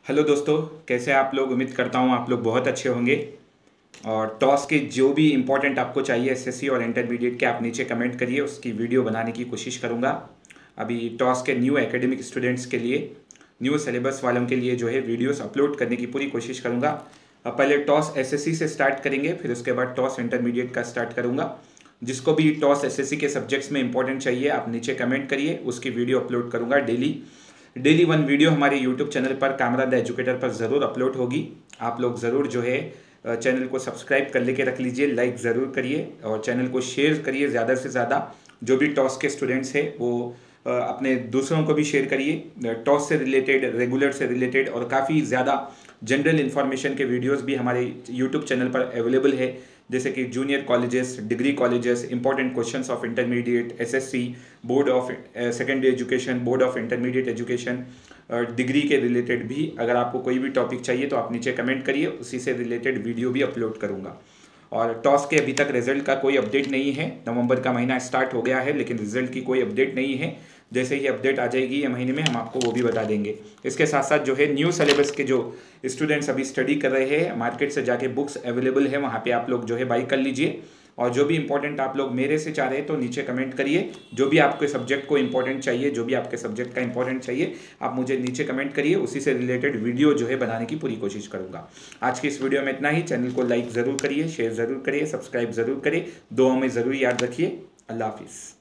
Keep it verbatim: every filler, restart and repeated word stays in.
Hello दोस्तों, कैसे हैं आप लोग। उम्मीद करता हूँ आप लोग बहुत अच्छे होंगे। और टॉस के जो भी इम्पोर्टेंट आपको चाहिए एसएससी और इंटरमीडिएट के, आप नीचे कमेंट करिए, उसकी वीडियो बनाने की कोशिश करूँगा। अभी टॉस के न्यू एकेडमिक स्टूडेंट्स के लिए, न्यू सिलेबस वालों के लिए जो है वीडियोस अपलोड करने की पूरी कोशिश करूँगा। अब पहले टॉस एसएससी से स्टार्ट करेंगे, फिर उसके बाद टॉस इंटरमीडिएट का स्टार्ट करूँगा। जिसको भी टॉस एसएससी के सब्जेक्ट्स में इंपॉर्टेंट चाहिए आप नीचे कमेंट करिए, उसकी वीडियो अपलोड करूँगा डेली। डेली वन वीडियो हमारे यूट्यूब चैनल पर कामरान द एजुकेटर पर ज़रूर अपलोड होगी। आप लोग ज़रूर जो है चैनल को सब्सक्राइब कर लेके रख लीजिए, लाइक ज़रूर करिए और चैनल को शेयर करिए ज़्यादा से ज़्यादा। जो भी टॉस के स्टूडेंट्स हैं वो अपने दूसरों को भी शेयर करिए। टॉस से रिलेटेड, रेगुलर से रिलेटेड और काफ़ी ज़्यादा जनरल इन्फॉर्मेशन के वीडियोस भी हमारे यूट्यूब चैनल पर अवेलेबल है, जैसे कि junior colleges, degree colleges, important questions of intermediate, SSC, board of secondary education, board of intermediate education, degree के रिलेटेड भी। अगर आपको कोई भी टॉपिक चाहिए तो आप नीचे कमेंट करिए, उसी से रिलेटेड वीडियो भी अपलोड करूँगा। और टॉस के अभी तक रिजल्ट का कोई अपडेट नहीं है। नवंबर का महीना स्टार्ट हो गया है लेकिन रिजल्ट की कोई अपडेट नहीं है। जैसे ही अपडेट आ जाएगी ये महीने में, हम आपको वो भी बता देंगे। इसके साथ साथ जो है न्यू सिलेबस के जो स्टूडेंट्स अभी स्टडी कर रहे हैं, मार्केट से जाके बुक्स अवेलेबल है, वहाँ पे आप लोग जो है बाई कर लीजिए। और जो भी इंपॉर्टेंट आप लोग मेरे से चाह रहे हैं तो नीचे कमेंट करिए। जो भी आपके सब्जेक्ट को इंपॉर्टेंट चाहिए, जो भी आपके सब्जेक्ट का इंपॉर्टेंट चाहिए, आप मुझे नीचे कमेंट करिए, उसी से रिलेटेड वीडियो जो है बनाने की पूरी कोशिश करूँगा। आज की इस वीडियो में इतना ही। चैनल को लाइक ज़रूर करिए, शेयर ज़रूर करिए, सब्सक्राइब ज़रूर करिए, दुआओं में ज़रूर याद रखिए। अल्लाह हाफिज़।